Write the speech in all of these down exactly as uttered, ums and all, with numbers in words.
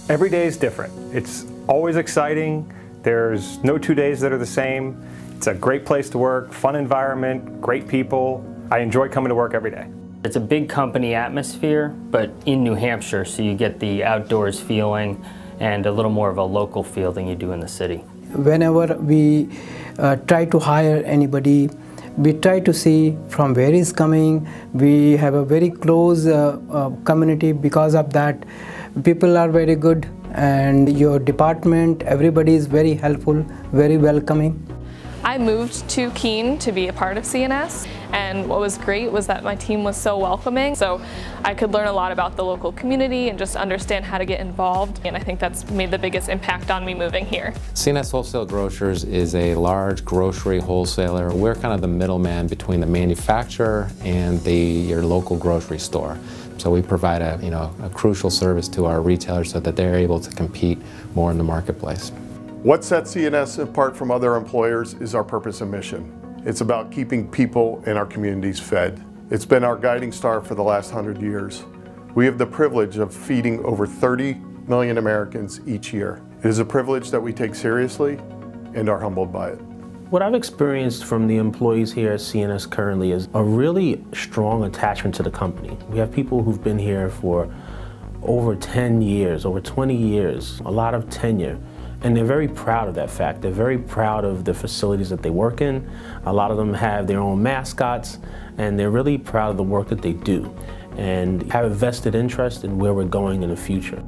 Every day is different. It's always exciting. There's no two days that are the same. It's a great place to work, fun environment, great people. I enjoy coming to work every day. It's a big company atmosphere, but in New Hampshire, so you get the outdoors feeling and a little more of a local feel than you do in the city. Whenever we uh, try to hire anybody, we try to see from where he's coming. We have a very close uh, uh, community. Because of that, people are very good, and your department, everybody is very helpful, very welcoming. I moved to Keene to be a part of C N S, and what was great was that my team was so welcoming, so I could learn a lot about the local community and just understand how to get involved, and I think that's made the biggest impact on me moving here. C N S Wholesale Grocers is a large grocery wholesaler. We're kind of the middleman between the manufacturer and the your local grocery store. So we provide a, you know, a crucial service to our retailers so that they're able to compete more in the marketplace. What sets C N S apart from other employers is our purpose and mission. It's about keeping people in our communities fed. It's been our guiding star for the last hundred years. We have the privilege of feeding over thirty million Americans each year. It is a privilege that we take seriously and are humbled by it. What I've experienced from the employees here at C N S currently is a really strong attachment to the company. We have people who've been here for over ten years, over twenty years, a lot of tenure. And they're very proud of that fact. They're very proud of the facilities that they work in. A lot of them have their own mascots, and they're really proud of the work that they do and have a vested interest in where we're going in the future.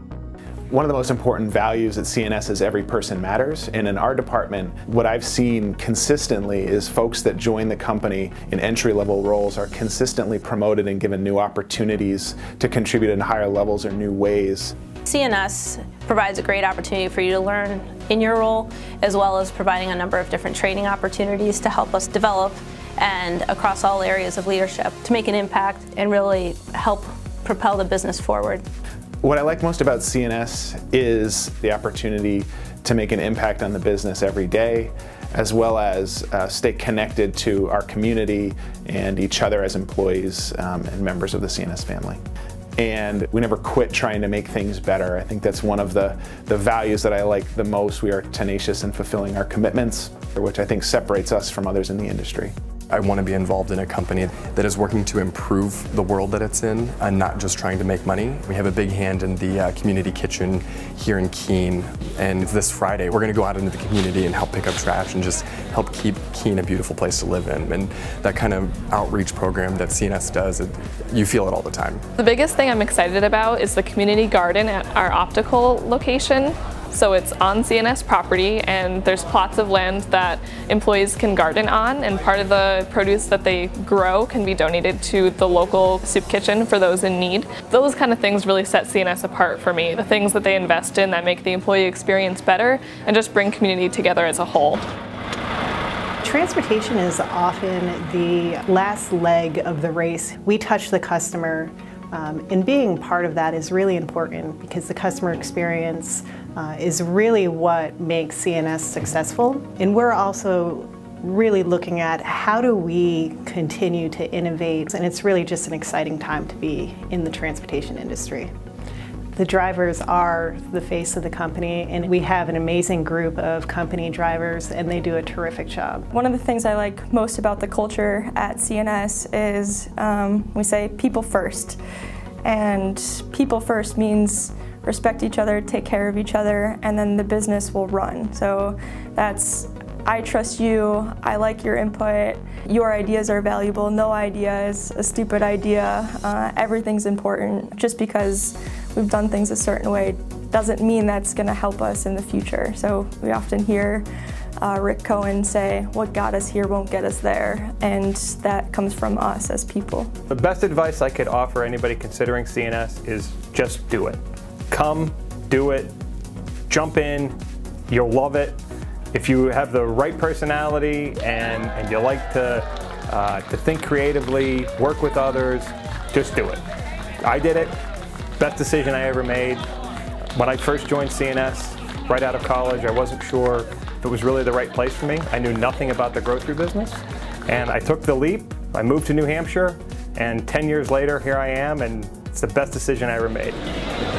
One of the most important values at C N S is every person matters, and in our department, what I've seen consistently is folks that join the company in entry-level roles are consistently promoted and given new opportunities to contribute in higher levels or new ways. C N S provides a great opportunity for you to learn in your role, as well as providing a number of different training opportunities to help us develop and across all areas of leadership to make an impact and really help propel the business forward. What I like most about C N S is the opportunity to make an impact on the business every day, as well as uh, stay connected to our community and each other as employees um, and members of the C N S family. And we never quit trying to make things better. I think that's one of the, the values that I like the most. We are tenacious in fulfilling our commitments, which I think separates us from others in the industry. I want to be involved in a company that is working to improve the world that it's in and not just trying to make money. We have a big hand in the uh, community kitchen here in Keene, and this Friday we're going to go out into the community and help pick up trash and just help keep Keene a beautiful place to live in. And that kind of outreach program that C N S does, it, you feel it all the time. The biggest thing I'm excited about is the community garden at our optical location. So it's on C N S property, and there's plots of land that employees can garden on, and part of the produce that they grow can be donated to the local soup kitchen for those in need. Those kind of things really set C N S apart for me, the things that they invest in that make the employee experience better and just bring community together as a whole. Transportation is often the last leg of the race. We touch the customer, um, and being part of that is really important because the customer experience uh, is really what makes C N S successful. And we're also really looking at how do we continue to innovate, and it's really just an exciting time to be in the transportation industry. The drivers are the face of the company, and we have an amazing group of company drivers, and they do a terrific job. One of the things I like most about the culture at C N S is um, we say people first. And people first means respect each other, take care of each other, and then the business will run. So that's, I trust you, I like your input, your ideas are valuable, no idea is a stupid idea, uh, everything's important. Just because we've done things a certain way doesn't mean that's going to help us in the future. So we often hear uh, Rick Cohen say, what got us here won't get us there, and that comes from us as people. The best advice I could offer anybody considering C N S is just do it. Come, do it, jump in, you'll love it. If you have the right personality and, and you like to, uh, to think creatively, work with others, just do it. I did it. Best decision I ever made. When I first joined C N S, right out of college, I wasn't sure if it was really the right place for me. I knew nothing about the grocery business, and I took the leap. I moved to New Hampshire, and ten years later, here I am, and it's the best decision I ever made.